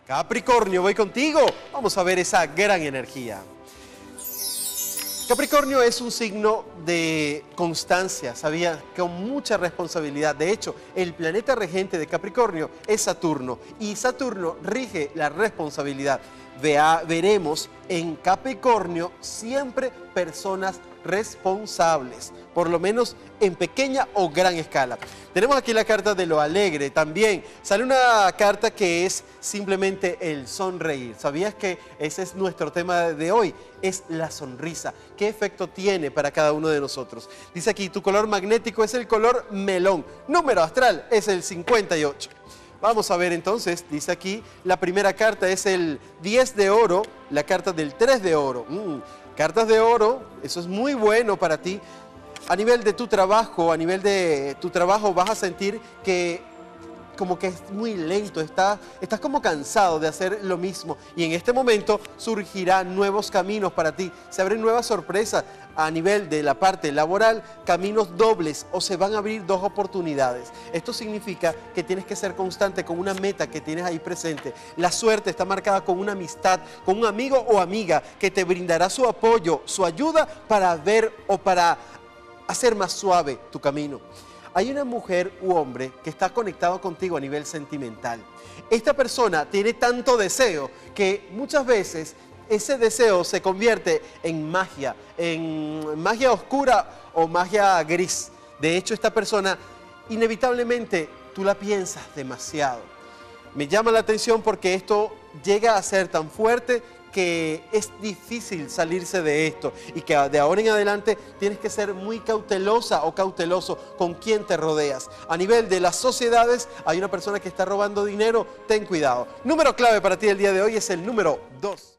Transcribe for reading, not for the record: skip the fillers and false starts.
Capricornio, voy contigo. Vamos a ver esa gran energía. Capricornio es un signo de constancia, sabía, con mucha responsabilidad. De hecho, el planeta regente de Capricornio es Saturno y Saturno rige la responsabilidad. Veremos en Capricornio siempre personas responsables, por lo menos en pequeña o gran escala. Tenemos aquí la carta de lo alegre. También sale una carta que es simplemente el sonreír. ¿Sabías que ese es nuestro tema de hoy? Es la sonrisa. ¿Qué efecto tiene para cada uno de nosotros? Dice aquí, tu color magnético es el color melón. Número astral es el 58. Vamos a ver entonces, dice aquí, la primera carta es el 10 de oro, la carta del 3 de oro. Cartas de oro, eso es muy bueno para ti. A nivel de tu trabajo, vas a sentir que como que es muy lento, estás como cansado de hacer lo mismo. Y en este momento surgirán nuevos caminos para ti, se abren nuevas sorpresas a nivel de la parte laboral, caminos dobles o se van a abrir dos oportunidades. Esto significa que tienes que ser constante con una meta que tienes ahí presente. La suerte está marcada con una amistad, con un amigo o amiga que te brindará su apoyo, su ayuda para ver o para hacer más suave tu camino. Hay una mujer u hombre que está conectado contigo a nivel sentimental. Esta persona tiene tanto deseo que muchas veces ese deseo se convierte en magia oscura o magia gris. De hecho, esta persona inevitablemente tú la piensas demasiado. Me llama la atención porque esto llega a ser tan fuerte que es difícil salirse de esto y que de ahora en adelante tienes que ser muy cautelosa o cauteloso con quién te rodeas. A nivel de las sociedades hay una persona que está robando dinero, ten cuidado. Número clave para ti el día de hoy es el número 2.